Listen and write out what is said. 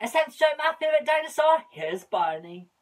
It's time to show my favourite dinosaur. Here's Barney.